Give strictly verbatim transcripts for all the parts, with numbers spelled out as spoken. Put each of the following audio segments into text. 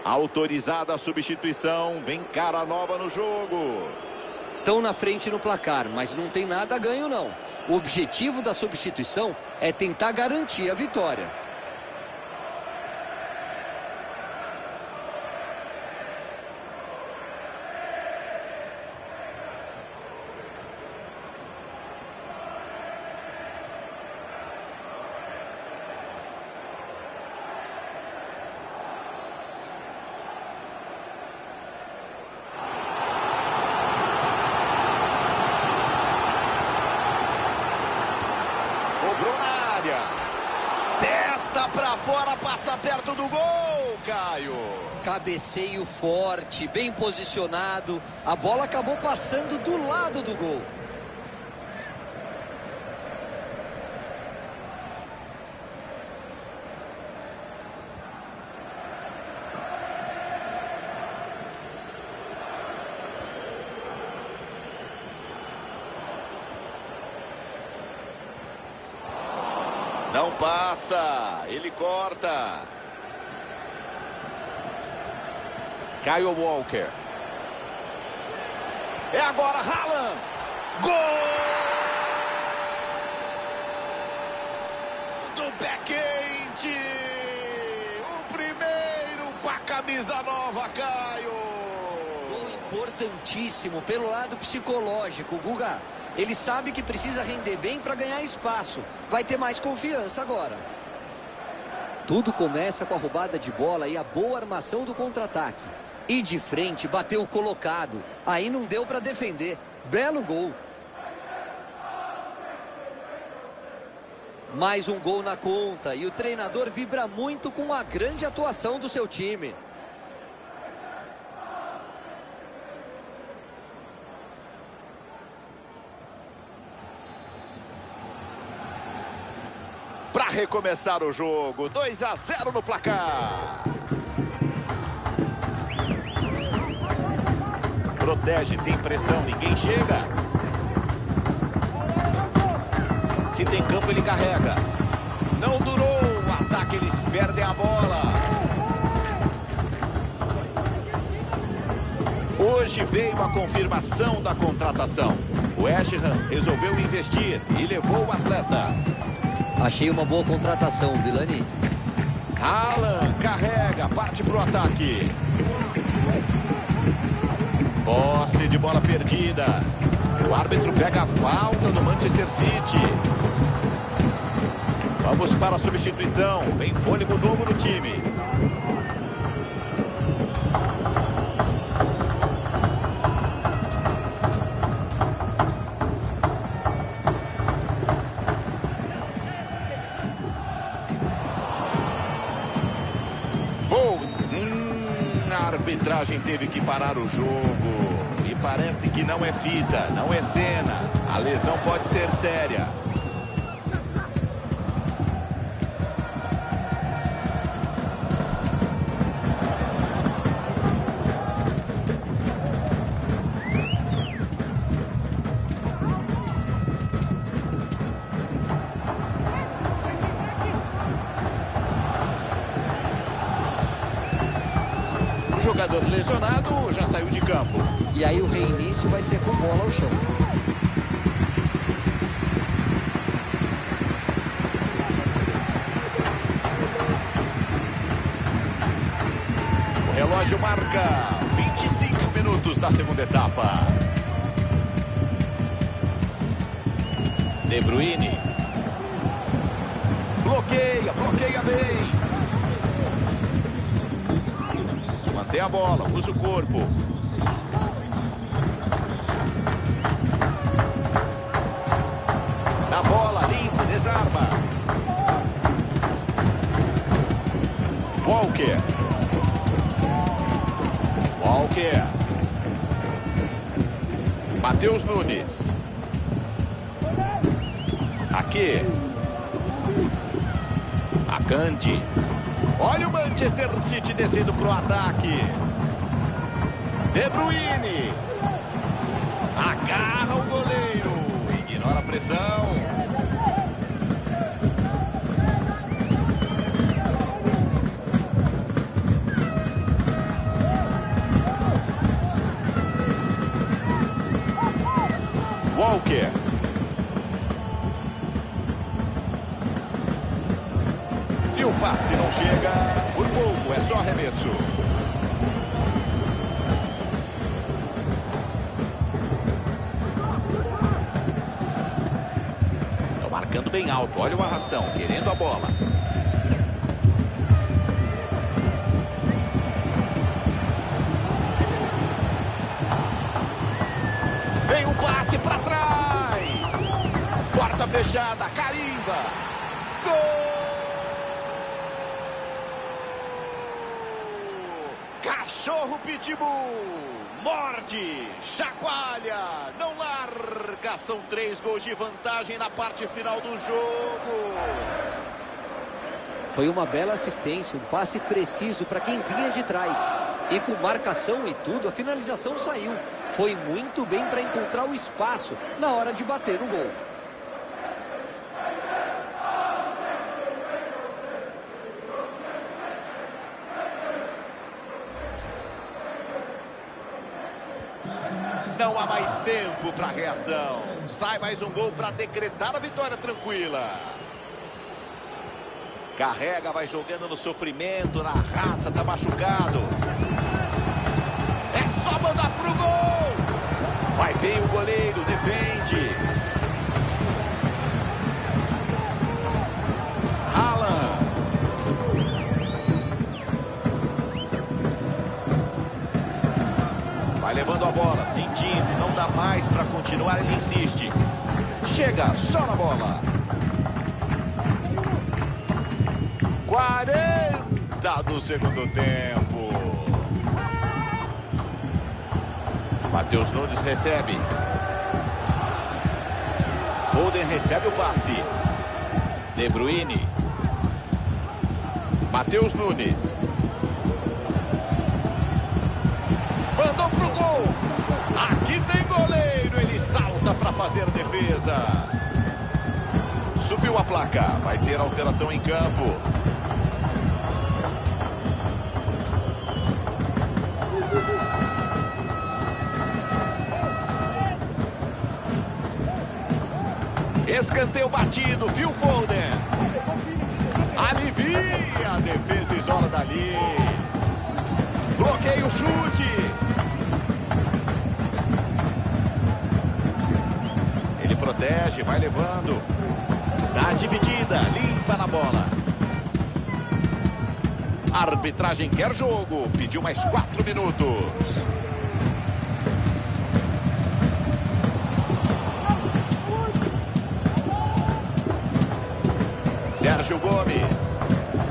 Autorizada a substituição, vem cara nova no jogo. Estão na frente no placar, mas não tem nada a ganho não. O objetivo da substituição é tentar garantir a vitória. Testa pra fora, passa perto do gol, Caio. Cabeceio forte, bem posicionado. A bola acabou passando do lado do gol. Não passa, ele corta. Kyle Walker. É agora, Haaland. Gol! Do pé quente. O primeiro com a camisa nova, Caio. Gol importantíssimo pelo lado psicológico, Guga. Ele sabe que precisa render bem para ganhar espaço. Vai ter mais confiança agora. Tudo começa com a roubada de bola e a boa armação do contra-ataque. E de frente, bateu colocado. Aí não deu para defender. Belo gol. Mais um gol na conta. E o treinador vibra muito com a grande atuação do seu time. Para recomeçar o jogo, dois a zero no placar. Protege, tem pressão, ninguém chega. Se tem campo, ele carrega. Não durou o ataque, eles perdem a bola. Hoje veio a confirmação da contratação. O West Ham resolveu investir e levou o atleta. Achei uma boa contratação, Vilani. Haaland carrega, parte pro ataque. Posse de bola perdida. O árbitro pega a falta do Manchester City. Vamos para a substituição. Vem fôlego novo no time. A arbitragem teve que parar o jogo. E parece que não é fita, não é cena. A lesão pode ser séria. O jogador lesionado já saiu de campo. E aí o reinício vai ser com bola ao chão. O relógio marca vinte e cinco minutos da segunda etapa. De Bruyne. Bloqueia, bloqueia bem. Mantém a bola, usa o corpo. Na bola, limpa, desarma. Walker. Walker. Matheus Nunes. Aqui. Akanji. Olha o Manchester City descendo para o ataque. De Bruyne. Agarra o goleiro. Ignora a pressão. Walker. E o passe não chega por pouco, é só arremesso. Estão marcando bem alto, olha o arrastão, querendo a bola. Vem um passe para trás. Porta fechada, carimba. Gol! Cachorro Pitbull, morde, chacoalha, não larga, são três gols de vantagem na parte final do jogo. Foi uma bela assistência, um passe preciso para quem vinha de trás. E com marcação e tudo, a finalização saiu. Foi muito bem para encontrar o espaço na hora de bater o gol. Não há mais tempo para reação. Sai mais um gol para decretar a vitória tranquila. Carrega, vai jogando no sofrimento, na raça, tá machucado. É só mandar pro gol. Vai bem o goleiro, defende. Haaland. Vai levando a bola, sentindo, não dá mais para continuar, ele insiste. Chega, só na bola. quarenta do segundo tempo. Matheus Nunes recebe. Foden recebe o passe. De Bruyne. Matheus Nunes. Mandou pro gol. Aqui tem goleiro. Ele salta para fazer defesa. Subiu a placa. Vai ter alteração em campo. Escanteio batido. Phil Foden. Alivia a defesa, isola dali. Bloqueia o chute. Ele protege, vai levando. Dá dividida, limpa na bola. A arbitragem quer jogo. Pediu mais quatro minutos. Sérgio Gomes.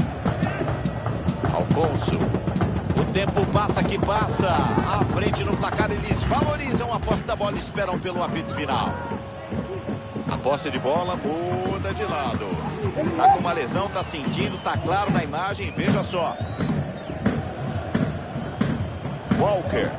Alfonso. O tempo passa que passa. À frente no placar, eles valorizam a posse da bola e esperam pelo apito final. A posse de bola muda de lado. Tá com uma lesão, tá sentindo, tá claro na imagem, veja só. Walker.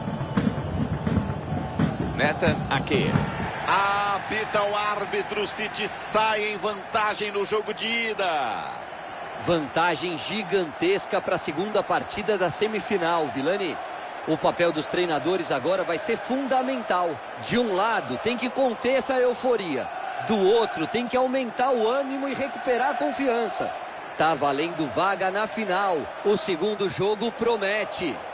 Nathan Ake. Apita o árbitro, City sai em vantagem no jogo de ida. Vantagem gigantesca para a segunda partida da semifinal, Vilani. O papel dos treinadores agora vai ser fundamental. De um lado, tem que conter essa euforia. Do outro, tem que aumentar o ânimo e recuperar a confiança. Tá valendo vaga na final. O segundo jogo promete.